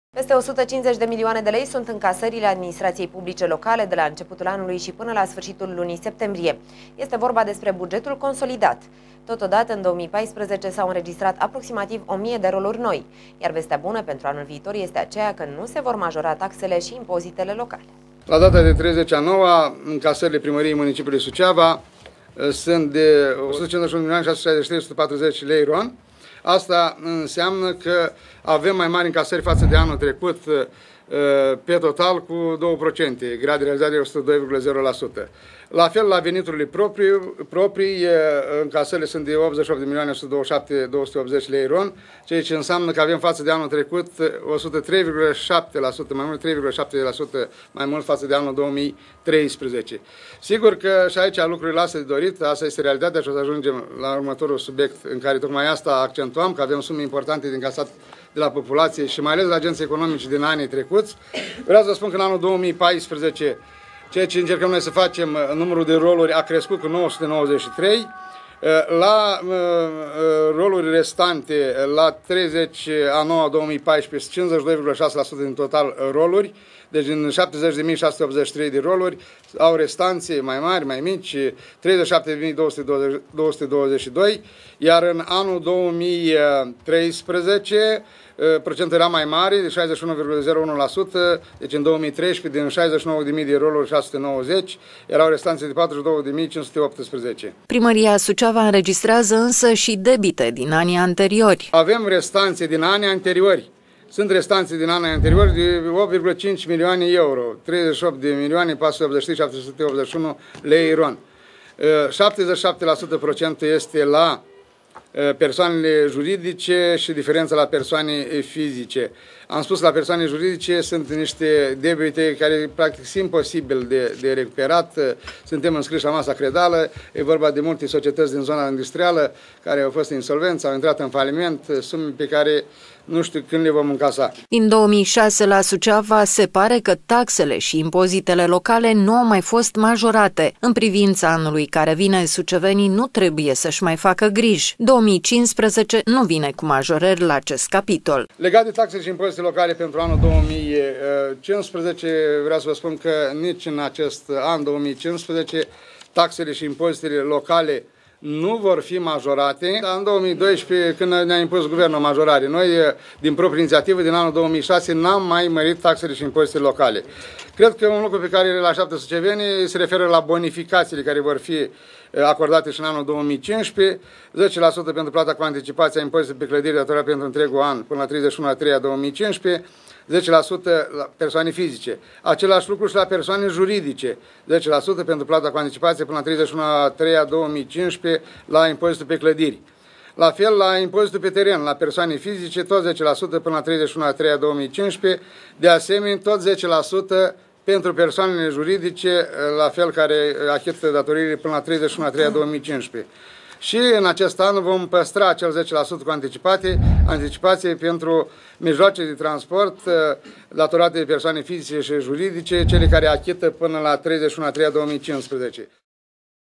Peste 150 de milioane de lei sunt încasările administrației publice locale de la începutul anului și până la sfârșitul lunii septembrie. Este vorba despre bugetul consolidat. Totodată, în 2014 s-au înregistrat aproximativ 1000 de roluri noi, iar vestea bună pentru anul viitor este aceea că nu se vor majora taxele și impozitele locale. La data de 30/9, încasările Primăriei Municipiului Suceava sunt de 151.663.140 lei RON. Asta înseamnă că avem mai mari încasări față de anul trecut, pe total cu 2%, grad de realizare de 102,0%. La fel, la veniturile proprii, încasările sunt de 88.127.280 lei RON, ceea ce înseamnă că avem față de anul trecut 103,7%, mai mult 3,7% mai mult față de anul 2013. Sigur că și aici lucrurile lasă de dorit, asta este realitatea și o să ajungem la următorul subiect în care tocmai asta accentuam, că avem sume importante din casat de la populație și mai ales la agenții economici din anii trecuți. Vreau să vă spun că în anul 2014, ceea ce încercăm noi să facem, numărul de roluri a crescut cu 993. La roluri restante, la 30/9/2014, 52,6% din total roluri, deci din 70.683 de roluri, au restanțe mai mari, mai mici, 37.222, iar în anul 2013 procentul era mai mare, de 61,01%, deci în 2013 din 69.000 de roluri 690, erau restanțe de 42.518. Primăria Suceava înregistrează însă și debite din anii anteriori. Avem restanțe din anii anteriori. Sunt restanțe din anii anteriori de 8,5 milioane euro, 38.483.781 lei RON. 77% este la persoanele juridice și diferența la persoane fizice. Am spus, la persoane juridice sunt niște debite care practic sunt imposibil de recuperat. Suntem înscriși la masa credală, e vorba de multe societăți din zona industrială care au fost insolvenți, au intrat în faliment, sume pe care nu știu când le vom încasa. Din 2006 la Suceava se pare că taxele și impozitele locale nu au mai fost majorate. În privința anului care vine, sucevenii nu trebuie să-și mai facă griji. 2015 nu vine cu majorări la acest capitol. Legat de taxele și impozitele locale pentru anul 2015, vreau să vă spun că nici în acest an 2015 taxele și impozitele locale nu vor fi majorate. În 2012, când ne-a impus guvernul majorare, noi, din proprie inițiativă, din anul 2006, n-am mai mărit taxele și impozitele locale. Cred că un lucru pe care îl așteaptă sucevenii se referă la bonificațiile care vor fi acordate și în anul 2015, 10% pentru plata cu anticipație a impozitului pe clădiri datorat pentru întregul an până la 31/3/2015, 10% la persoane fizice. Același lucru și la persoane juridice, 10% pentru plata cu anticipație până la 31/3/2015 la impozitul pe clădiri. La fel, la impozitul pe teren, la persoane fizice, tot 10% până la 31/3/2015, de asemenea, tot 10% pentru persoanele juridice, la fel, care achită datoriile până la 31/3/2015. Și în acest an vom păstra acel 10% cu anticipație pentru mijloace de transport datorate de persoane fizice și juridice, cele care achită până la 31/3/2015.